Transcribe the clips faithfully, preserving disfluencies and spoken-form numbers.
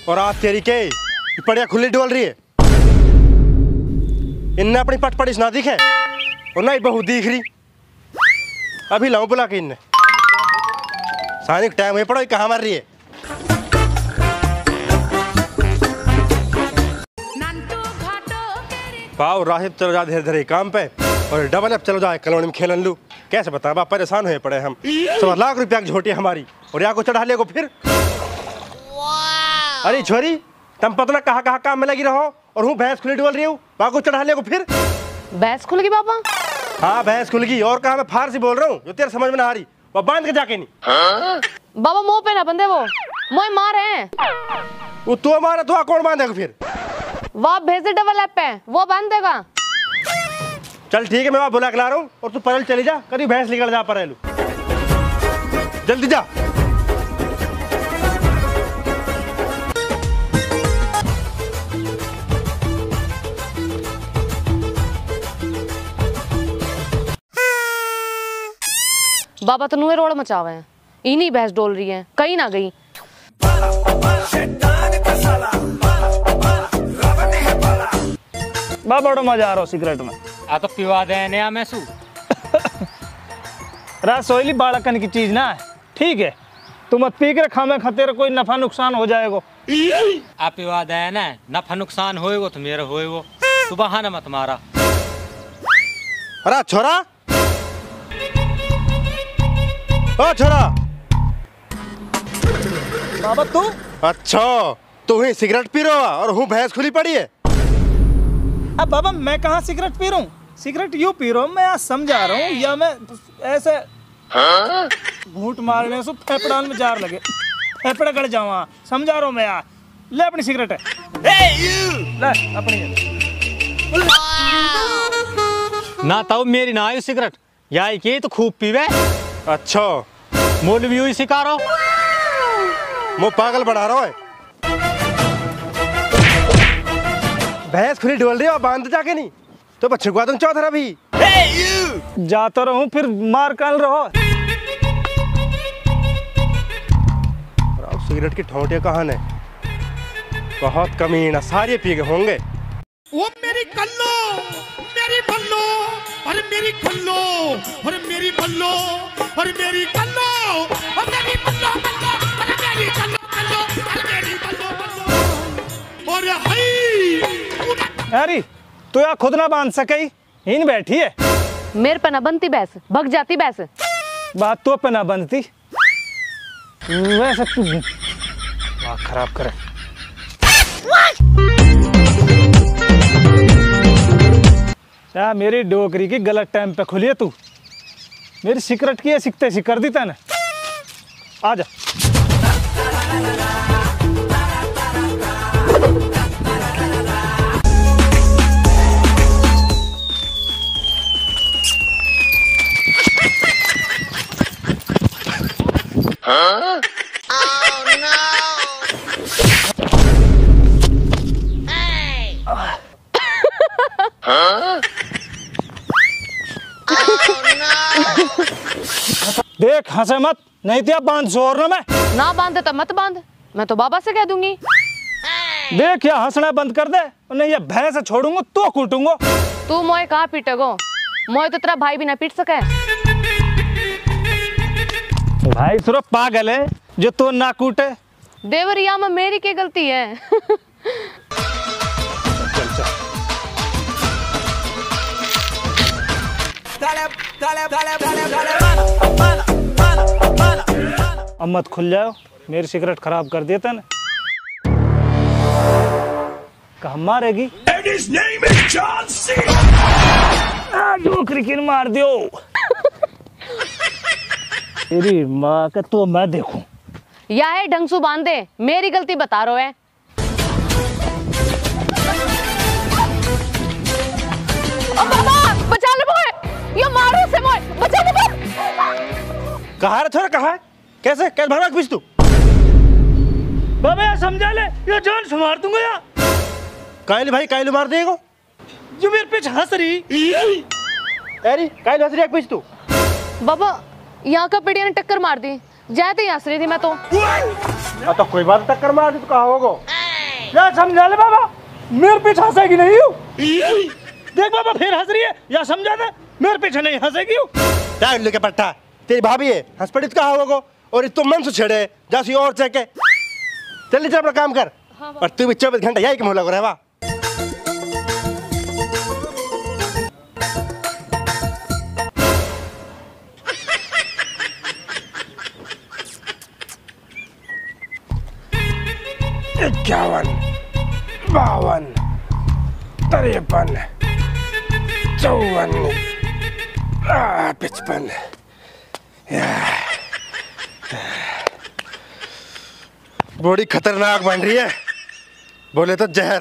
और आज तेरी के पड़िया खुली डोल रही है। इनने अपनी पट पड़ी ना दिखे और ना ही बहू दिख रही। अभी लाऊं बुला के इनने सानी टाइम है पड़ो कहाँ मार रही है। पाओ राहिब चलो जा धीरे धीरे काम पे और डबल अप चलो जाए कॉलोनी में खेलन लू। कैसे बता बाप परेशान हुए पड़े हम। सवा लाख रुपया की झोटी हमारी और यहाँ को चढ़ा ले को फिर। अरे छोरी तुम पता कहाँ कहाँ काम में लगी रहो और हूँ भैंस खुली डोल रही हूँ वहाँ को चढ़ा ले को फिर। भैंस खुल गई पापा? हाँ भैंस खुल गई। और कहा मैं फारसी बोल रहा हूँ जो तेरे समझ में ना आ रही वो बांध के जाके नहीं। बाबा मुंह पे ना बंदे वो मोए मार हैं। वो तो मारा तो कौन बांधेगा फिर? वो भेजे डबल ऐप पे वो बांध देगा। चल ठीक है मैं वहाँ बुला के ला रहा हूँ और तू पैदल चली जा कभी भैंस निकल जा पर जल्दी जा। बाबा तनुए रोड मचावे हैं इन्हीं भैंस डोल रही है कहीं ना गई। बा बड़ो मजा आ रहा सिगरेट में आ तो पिवा दे नया मैसू रसोईली बालकन की चीज ना है ठीक है तू मत पी के रखा में खतेर कोई नफा नुकसान हो जाएगा। आ पिवा दे ना नफा नुकसान होएगो तो मेरा होएगो तू बहाना मत मारा। अरे छोरा ओ छोरा बाबा तू अच्छा तू ही सिगरेट पी रहा और हूँ भैंस खुली पड़ी है। अब बाबा मैं कहाँ सिगरेट पी रहा हूँ सिगरेट यूँ पी रहा हूँ मैं आज समझा रहा हूँ या मैं ऐसे घूंट मारने से फेफड़ान में जार लगे फेफड़े गड़ जाऊँ समझा रहा हूँ मैं यार। ले अपनी सिगरेट है ले अपनी ना ताऊ मेरी ना आई सिगरेट या के तो खूब पीवे। अच्छा मोल भी हुई सिकारो वो पागल बना रहा है। भैंस खुली डोल रही है बांध जाके नहीं तो बच्चे को तुम चौधरा भी जाता रहूं फिर मार काल रहो। सिगरेट की ठोंटियां कहाँ है बहुत कमीना सारे पी गए होंगे। वो मेरी कल्लो मेरी बल्लो और मेरी कल्लो और मेरी बल्लो और मेरी कल्लो और मेरी बल्लो बल्लो और मेरी कल्लो कल्लो और मेरी बल्लो बल्लो और हाय अरे तो यार खुद ना बांध सके इन बैठी है मेरे पे ना बनती भैंस भग जाती भैंस। बात तो पे ना बनती वैसे तू बात खराब करे। क्या मेरी डोकरी की गलत टाइम पे खुली है तू मेरी सिगरेट की सिकते सी कर दी तैने। आजा हाँ? Oh, no. Hey. हाँ? Oh, no. देख हंसे मत नहीं तो बांध जोर ना मैं ना बांधे तो मत बांध मैं तो बाबा से कह दूंगी। देख या हंसना बंद कर दे नहीं ये भैंस छोड़ूंगा तो कूटूंगा। तू मोए कहाँ पीटेगो मोए तो तेरा भाई भी ना पीट सके। भाई सिर्फ पागल है जो तो ना कूटे। देवरिया में मेरी क्या गलती है। चल चल अब मत खुल जाओ मेरी सिगरेट खराब कर दिया तने कहाँ मारेगी क्रिकेट मार दियो तेरी माँ का तो मैं देखूं या है ढंग से बांध दे मेरी गलती बता रहा है। ओ बाबा बचा ले मोए ये मारो से मोए बचा ले मोए। कहाँ है छोरा कहाँ है कैसे कैसे भागा पीछ तू बाबा यार समझा ले ये जान से मार दूंगा यार। कायली भाई कायली मार देगा जो मेरे पीछे हंस रही अरे कायली हंस रही पीछ तू। बाबा यहाँ का पिड़िया ने टक्कर मार दी जाते ही हंस रही थी मैं तो। तो कोई बात टक्कर मार दी तो कहाँ होगा या समझा ले बाबा, मेरे पीछे हंसेगी नहीं हूँ। देख बाबा फिर हंस रही है, या समझा दे मेरे पीछे नहीं हंसेगी हूँ। क्या उल्लू के पट्टा, तेरी भाभी है हंस पड़ी तो कहा होगा और तो मन से छेड़े जासी और चेके चल चल अपना काम कर। हाँ, और तू भी चौबीस घंटा यही कम लग रहा है वाह। इक्यावन, बावन, तिरपन, चौवन, पचपन। बड़ी खतरनाक बन रही है, बोले तो जहर।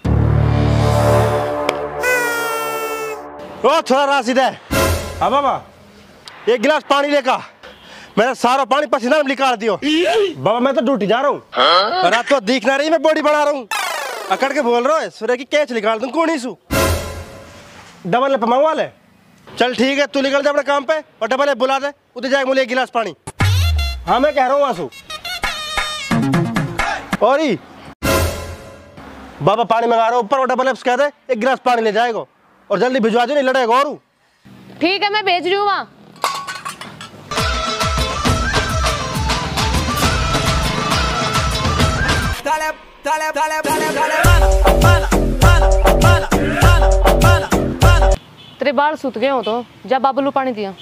ओ थोड़ा राशिद है। हाँ बाबा, एक गिलास पानी लेकर मेरा सारा पानी पसीना में निकाल दियो। बाबा मैं तो ड्यूटी जा रहा हूँ, रात को दिख ना रही, मैं बॉडी बढ़ा रहा हूँ। अकड़ के बोल रहा है सूर्य की कैच निकाल दूँ कौन सू डबल पे मंगवा ले। चल ठीक है, तू निकल जा अपने काम पे और डबल है बुला दे, उधर जाए मुझे एक गिलास पानी। हाँ मैं कह रहा हूँ आंसू। और ही बाबा पानी मंगा रहा हूँ ऊपर, और डबल एप्स कह दे एक गिलास पानी ले जाएगा और जल्दी भिजवा दो, नहीं लड़ेगा। और ठीक है मैं भेज रही हूँ वहाँ। तेरे बाल सूत गए हो तो जा बाबलू पानी दिया।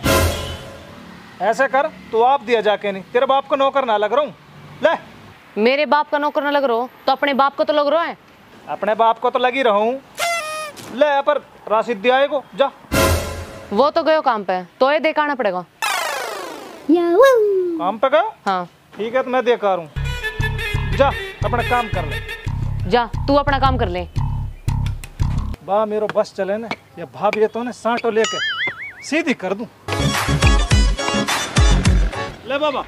ऐसे कर, तू आप दिया जाके, नहीं तेरे बाप को नौकर ना लग रहा हूँ। ले मेरे बाप का नौकर न लग रहा हो तो अपने बाप को तो लग रहा है। अपने बाप को तो लगी रहा हूँ। ले पर राशिद दिया को जा। वो तो गयो काम पे, तो ये देखाना पड़ेगा। काम पे गयो? हाँ ठीक है तो मैं देखा रहा हूँ, जा अपना काम कर ले। जा तू अपना काम कर ले। बा मेरो बस चले ना, या भाभी तो ने सांटो लेके सीधी कर दूं। ले बाबा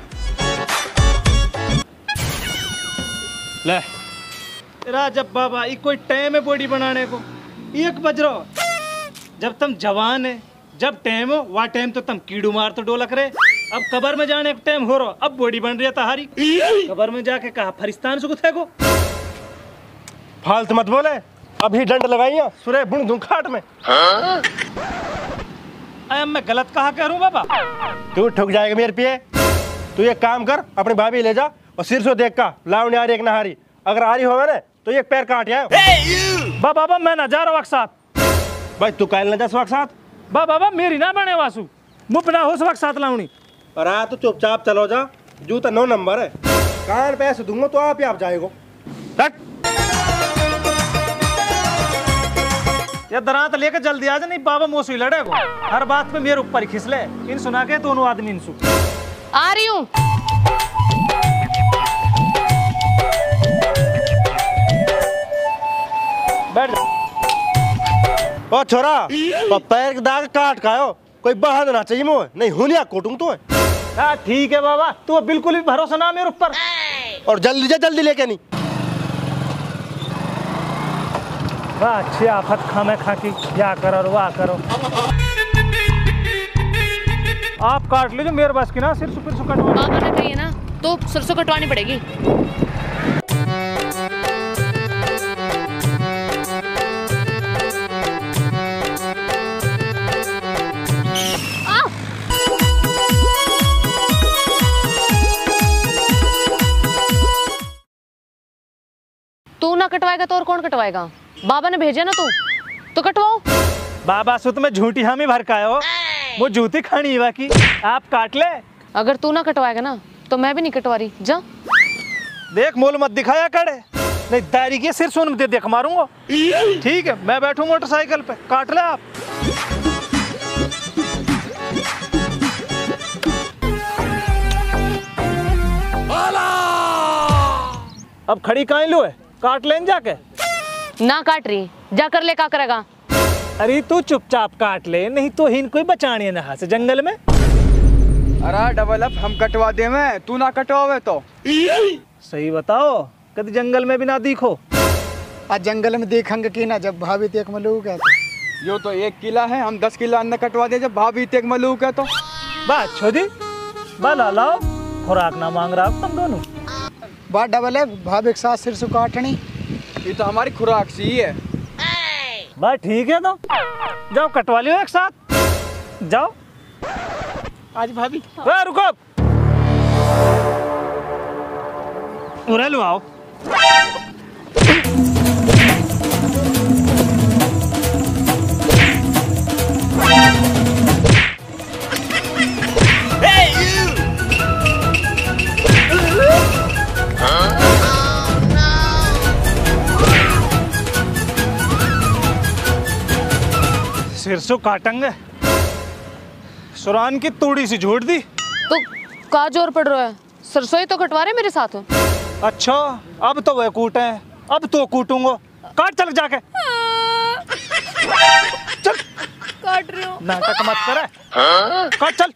ले। तेरा जब बाबा ये कोई टाइम है बॉडी बनाने को, एक बज रहा जब तुम जवान है, जब टाइम हो वह टाइम तो तुम कीड़ू मार तो डोलक रहे। अब कबर में जाने का टाइम हो रहा, अब बॉडी बन रही है तहारी। कबर में जाके कहा फरिस्तान से कुछ है को। फालतू मत बोले, अभी डंड लगाइया सुरे बुण दूं खाट में। अरे मैं गलत कहा कह रहा हूँ बाबा। तू ठुक जाएगा मेरे पिए। तू एक काम कर, अपनी भाभी ले जा और सिर से देख का लावनी आ रही एक नहारी, अगर आ रही होगा ना तो एक पैर काट आए। बा बाबा मैं ना जा रहा वक्त साथ। भाई तू काल ना जा वक्त साथ। बा बाबा मेरी ना बने वासु, मुँह ना हो वक्त साथ लावनी। और आ तो चुपचाप चलो जा, जूता नौ नंबर है, कान पैसे दूंगा तो आप ही आप जाएगो। ये दरात लेकर जल्दी आ जा, नहीं बाबा मोसी लड़ेगो। हर बात पे मेरे ऊपर ही खिसले। इन सुना के दोनों आदमी इनसु आ रही हूँ। बैठ जा। ओ छोरा, पैर के दाग काट खाओ, कोई बहाना ना चाहिए मुझे, नहीं हुनिया कोटूं तो है। हाँ ठीक है बाबा, तू बिल्कुल भी भरोसा ना मेरे ऊपर। और जल्दी जा, जल्दी लेके नहीं। वाह अच्छी आफत खा मैं खा की, क्या करो वाह करो। आप काट लीजिए, मेरे बस की ना सिर सुपर सु कटवा। बाबा ने कही है ना तो सरसों कटवानी पड़ेगी। तू ना कटवाएगा तो और कौन कटवाएगा? बाबा ने भेजा ना तू तो कटवाओ। बाबा सुत में झूठी हामी भर का हो, वो जूती खानी है की। आप काट ले। अगर तू ना कटवाएगा ना तो मैं भी नहीं कटवा रही। जा देख मोल मत दिखाया करे, नहीं दारी के सिर सुन दे देख मारूंगा। ठीक है मैं बैठू मोटरसाइकिल पे, काट ले आप। अब खड़ी कहाँ लो है, काट लेन जाके। ना काट रही, जा कर ले, क्या करेगा? अरे तू चुपचाप काट ले, नहीं तो हिन कोई बचानी है नहा से जंगल में। अरे डबल अप हम कटवा दे में, तू ना कटवावे तो। सही बताओ, कभी जंगल में भी ना दिखो। आज जंगल में देखेंगे कि ना, जब भाभी तेक मलू क्या तो। यो तो एक किला है, हम दस किला अन्न कटवा दे जब भाभी तेक मलू क्या तो। बात छोड़ी, बाला लाओ, खुराक ना मांग रहा तुम दोनों। बात डबल है, भाभी एक साथ सिर से काटनी। ये तो हमारी खुराक सी ही है। बस ठीक है, तो जाओ कटवा लियो एक साथ, जाओ। आज भाभी हाँ। रुको, उरे लो आओ। सिरसों काटेंगे, सुरान की तोड़ी सी झोड़ दी। तो का जोर पड़ रहा है, सरसोई तो कटवा रहे मेरे साथ। अच्छा, अब तो वह कूटे हैं, अब तो कूटूंगा। काट चल जाके, चल। काट रही हूँ। नाटक मत करे, काट चल।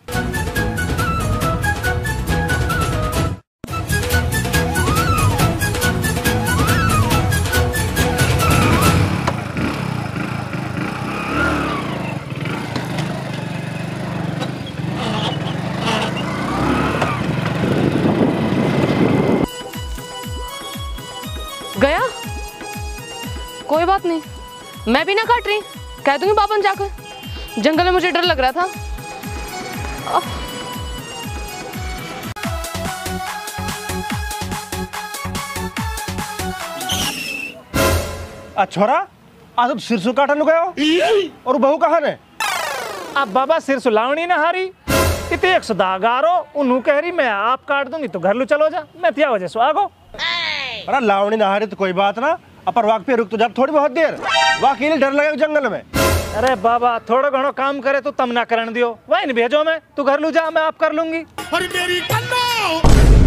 गया, कोई बात नहीं, मैं भी ना काट रही, कह दूंगी बाबा जाकर। जंगल में मुझे डर लग रहा था। छोरा, आज तुम सिरसु काटन गए हो और बहू कहाँ है? अब बाबा सिर सुलावनी ना हारी, इतने एक सुदागारो उन्हों कह रही मैं आप काट दूंगी तो घर लो चलो जा, मैं थिया वजह से आगो। अरे लावणी नहारी तो कोई बात ना, अपर वाक पे रुक तो जब थोड़ी बहुत देर, वाक के लिए डर लगे जंगल में। अरे बाबा थोड़ा घणो काम करे तो तम ना करन दियो, वही नहीं भेजो मैं, तू घर लू जा, मैं आप कर लूंगी। और मेरी कल्लो।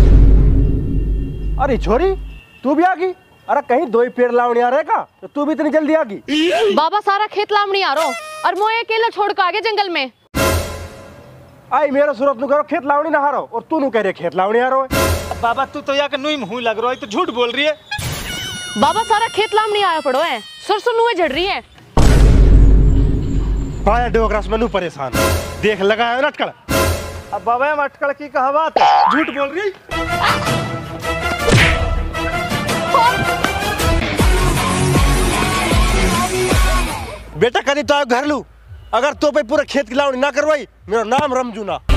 अरे छोरी, तू भी आ गई? अरे कहीं दो ही पेड़ लावणी आ रहे का, तो तू भी इतनी जल्दी आ गई? बाबा सारा खेत लावणी आ रहा और मैं अकेला छोड़ के आ गया जंगल में। आई मेरा सूरत नु करो खेत लावणी नहा रहा और तू नु कह रहे खेत लावणी आ रहा है। बाबा तू तो यार नुई मुंह लग रहा है, तो झूठ बोल रही है। बाबा सारा खेत लावणी आया पड़ो है, सरसों नुए झड़ रही है। पाया डोगरास में नु परेशान, देख लगाया है ना अटकल। अब बाबा हम अटकल की कहा बात है, झूठ बोल रही है। बेटा कभी तो घर लू, अगर तो पे पूरा खेत की लावणी ना करवाई, मेरा नाम रमजू ना।